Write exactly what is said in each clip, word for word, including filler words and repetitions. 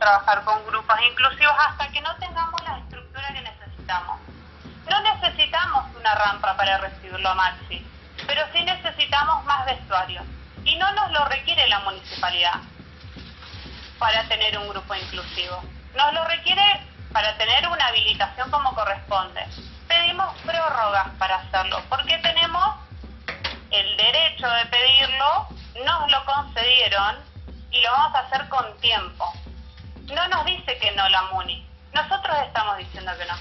trabajar con grupos inclusivos hasta que no tengamos la estructura que necesitamos. No necesitamos una rampa para recibirlo a Maxi, pero sí necesitamos más vestuario. Y no nos lo requiere la municipalidad para tener un grupo inclusivo. Nos lo requiere para tener una habilitación como corresponde. Pedimos prórrogas para hacerlo, porque tenemos el derecho de pedirlo, nos lo concedieron y lo vamos a hacer con tiempo. No nos dice que no la MUNI, nosotros estamos diciendo que no.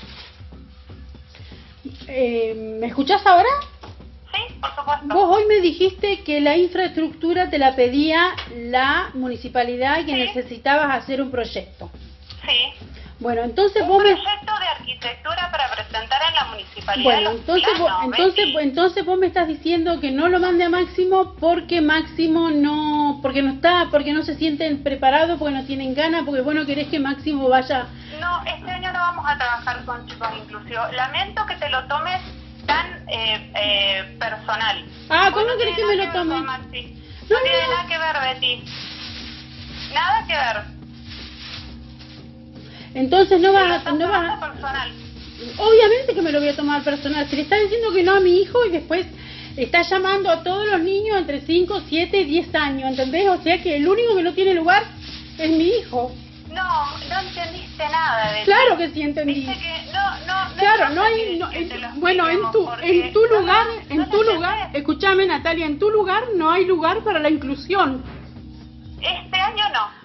Eh, ¿Me escuchás ahora? Sí, por supuesto. Vos hoy me dijiste que la infraestructura te la pedía la municipalidad y que Sí. necesitabas hacer un proyecto. Sí. Bueno, entonces Un vos me... proyecto de arquitectura para presentar en la municipalidad. Bueno, los entonces, vos, planos, entonces, Betty. entonces vos me estás diciendo que no lo mande a Máximo porque Máximo no, porque no está, porque no se sienten preparados, porque no tienen ganas, porque vos no querés que Máximo vaya. No, este año no vamos a trabajar con chicos inclusivos. Lamento que te lo tomes tan eh, eh, personal. Ah, Porque ¿cómo no querés tiene que me nada lo ver con tome? Maxi. No, No, tiene no. nada que ver, Betty. Nada que ver. Entonces no Te lo vas a, estás no vas tomando a, personal. obviamente que me lo voy a tomar personal. Si le está diciendo que no a mi hijo y después está llamando a todos los niños entre cinco, siete y diez años, ¿entendés? O sea que el único que no tiene lugar es mi hijo. No, no entendiste nada de Claro que sí entendí. Dice que no, no, no Claro, es no cosa hay, que- no, que en- te lo bueno, en expliquemos, tu, porque en tu no, lugar, no, en no tu lo lugar, entendés. escúchame Natalia, en tu lugar no hay lugar para la inclusión. Este año no.